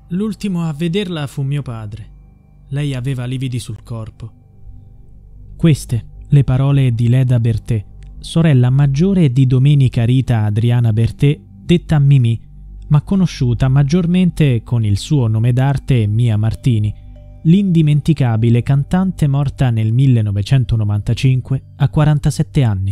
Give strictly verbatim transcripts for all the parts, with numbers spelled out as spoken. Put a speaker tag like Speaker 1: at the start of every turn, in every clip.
Speaker 1: L'ultimo a vederla fu mio padre. Lei aveva lividi sul corpo.
Speaker 2: Queste le parole di Leda Bertè, sorella maggiore di Domenica Rita Adriana Bertè, detta Mimì, ma conosciuta maggiormente con il suo nome d'arte Mia Martini, l'indimenticabile cantante morta nel millenovecentonovantacinque a quarantasette anni.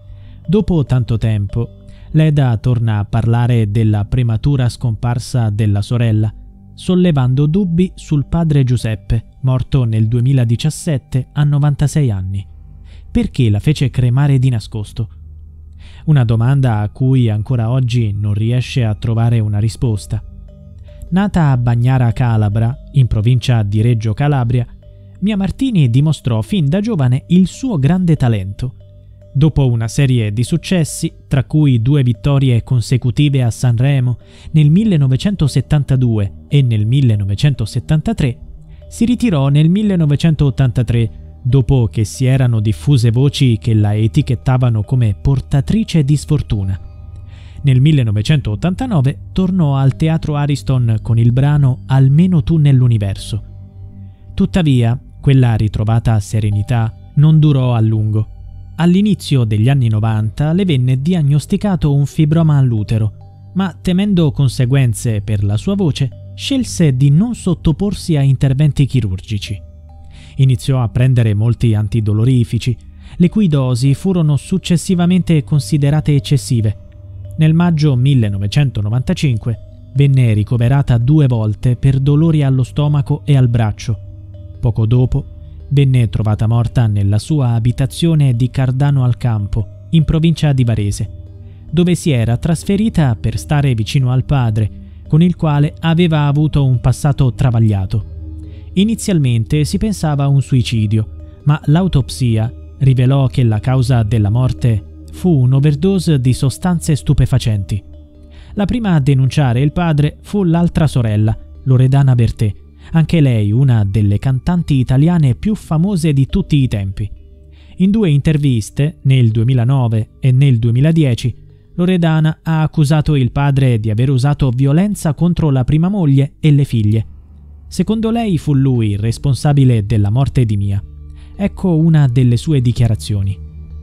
Speaker 2: Dopo tanto tempo, Leda torna a parlare della prematura scomparsa della sorella, sollevando dubbi sul padre Giuseppe, morto nel duemiladiciassette a novantasei anni. Perché la fece cremare di nascosto? Una domanda a cui ancora oggi non riesce a trovare una risposta. Nata a Bagnara Calabra, in provincia di Reggio Calabria, Mia Martini dimostrò fin da giovane il suo grande talento. Dopo una serie di successi, tra cui due vittorie consecutive a Sanremo nel millenovecentosettantadue e nel millenovecentosettantatré, si ritirò nel millenovecentottantatré, dopo che si erano diffuse voci che la etichettavano come portatrice di sfortuna. Nel millenovecentottantanove tornò al Teatro Ariston con il brano Almeno tu nell'universo. Tuttavia, quella ritrovata serenità non durò a lungo. All'inizio degli anni novanta le venne diagnosticato un fibroma all'utero, ma temendo conseguenze per la sua voce, scelse di non sottoporsi a interventi chirurgici. Iniziò a prendere molti antidolorifici, le cui dosi furono successivamente considerate eccessive. Nel maggio millenovecentonovantacinque venne ricoverata due volte per dolori allo stomaco e al braccio. Poco dopo venne trovata morta nella sua abitazione di Cardano al Campo, in provincia di Varese, dove si era trasferita per stare vicino al padre, con il quale aveva avuto un passato travagliato. Inizialmente si pensava a un suicidio, ma l'autopsia rivelò che la causa della morte fu un'overdose di sostanze stupefacenti. La prima a denunciare il padre fu l'altra sorella, Loredana Bertè, anche lei una delle cantanti italiane più famose di tutti i tempi. In due interviste, nel duemilanove e nel duemiladieci, Loredana ha accusato il padre di aver usato violenza contro la prima moglie e le figlie. Secondo lei fu lui il responsabile della morte di Mia. Ecco una delle sue dichiarazioni.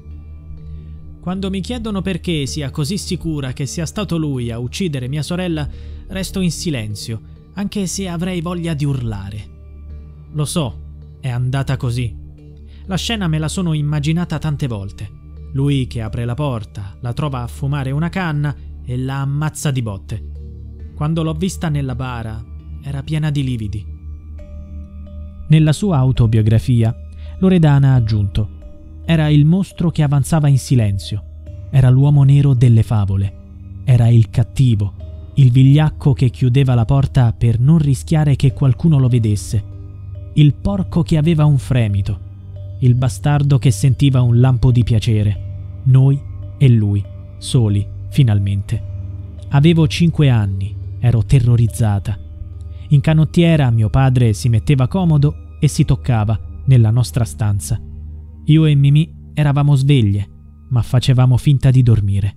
Speaker 1: Quando mi chiedono perché sia così sicura che sia stato lui a uccidere mia sorella, resto in silenzio, anche se avrei voglia di urlare. Lo so, è andata così. La scena me la sono immaginata tante volte. Lui che apre la porta, la trova a fumare una canna e la ammazza di botte. Quando l'ho vista nella bara, era piena di lividi.
Speaker 2: Nella sua autobiografia, Loredana ha aggiunto: era il mostro che avanzava in silenzio, era l'uomo nero delle favole, era il cattivo, il vigliacco che chiudeva la porta per non rischiare che qualcuno lo vedesse, il porco che aveva un fremito, il bastardo che sentiva un lampo di piacere, noi e lui, soli, finalmente. Avevo cinque anni, ero terrorizzata. In canottiera mio padre si metteva comodo e si toccava nella nostra stanza. Io e Mimì eravamo sveglie, ma facevamo finta di dormire.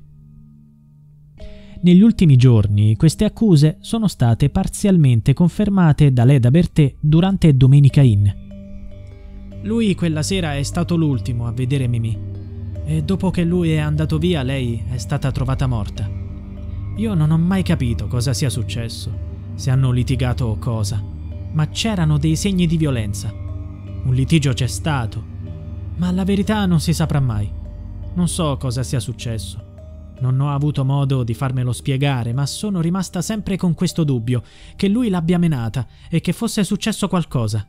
Speaker 2: Negli ultimi giorni queste accuse sono state parzialmente confermate da Leda Bertè durante Domenica In.
Speaker 1: Lui quella sera è stato l'ultimo a vedere Mimì e dopo che lui è andato via lei è stata trovata morta. Io non ho mai capito cosa sia successo, se hanno litigato o cosa, ma c'erano dei segni di violenza. Un litigio c'è stato, ma la verità non si saprà mai. Non so cosa sia successo. Non ho avuto modo di farmelo spiegare, ma sono rimasta sempre con questo dubbio, che lui l'abbia menata e che fosse successo qualcosa.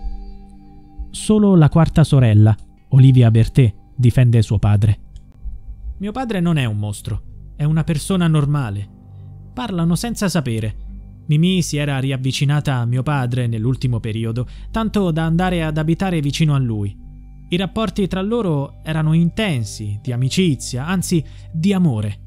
Speaker 2: Solo la quarta sorella, Olivia Bertè, difende suo padre.
Speaker 1: Mio padre non è un mostro, è una persona normale. Parlano senza sapere. Mimì si era riavvicinata a mio padre nell'ultimo periodo, tanto da andare ad abitare vicino a lui. I rapporti tra loro erano intensi, di amicizia, anzi di amore.